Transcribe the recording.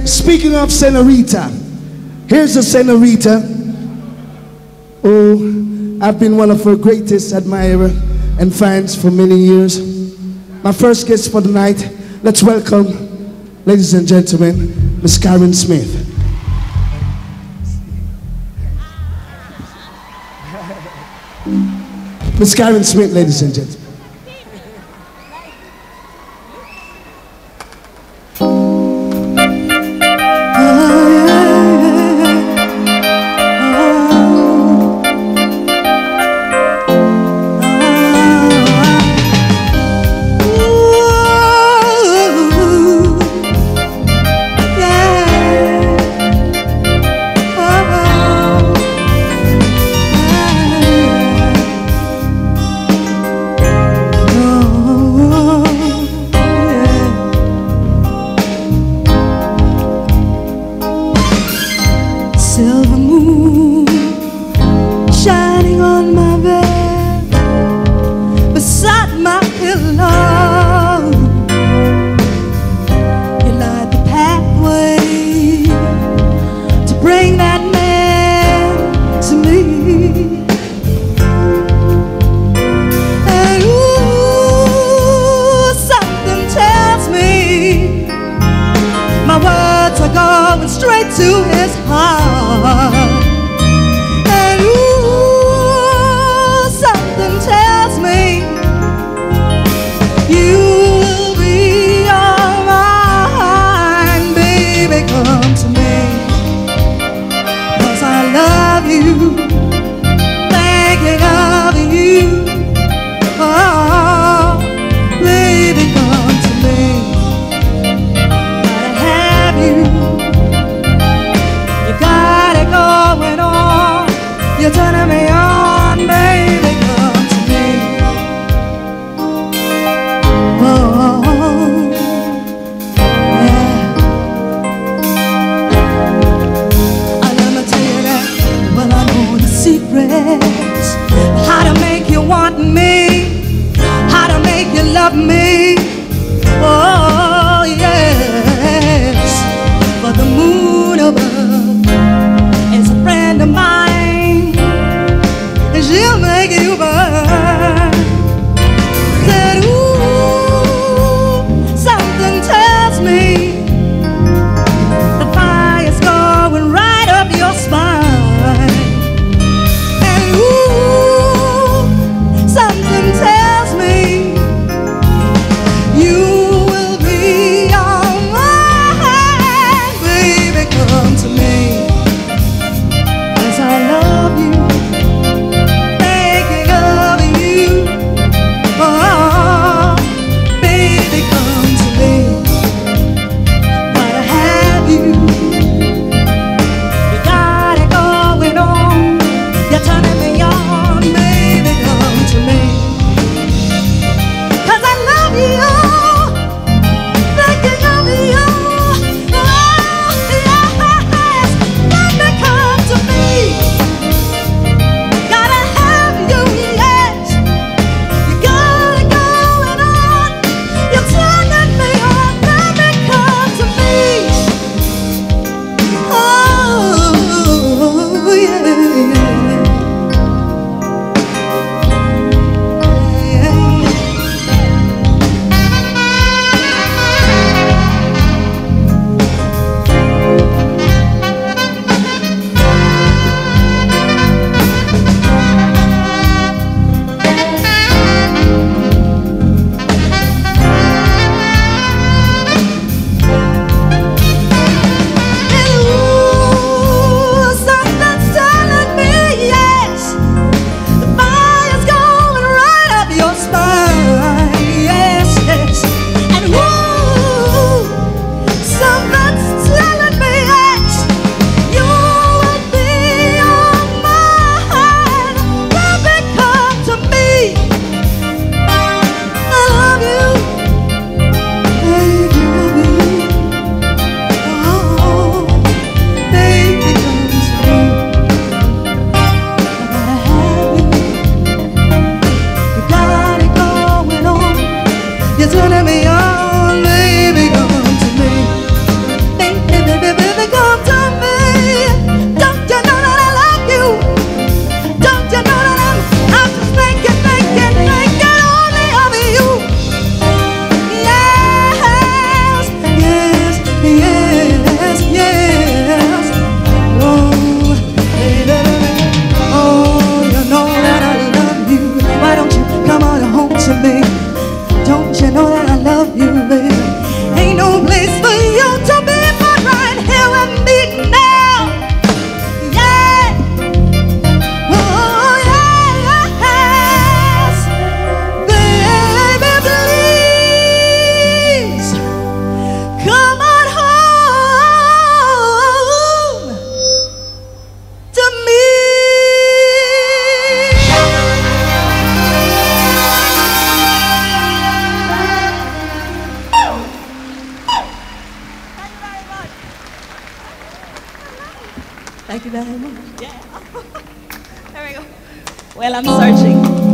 Speaking of senorita, here's a senorita. Oh, I've been one of her greatest admirers and fans for many years. My first guest for the night, let's welcome, ladies and gentlemen, Miss Karen Smith. Miss Karen Smith, ladies and gentlemen. Silver moon shining on my bed, beside my pillow. You light the pathway to bring that man to me. And ooh, something tells me my words are going straight to his heart. And ooh, something tells me you'll be all mine. Baby, come to me, 'cause I love you, thinking of you. Oh, baby, come to me, gotta have you. You gotta go Thank you very much. Yeah. There we go. Well, I'm searching.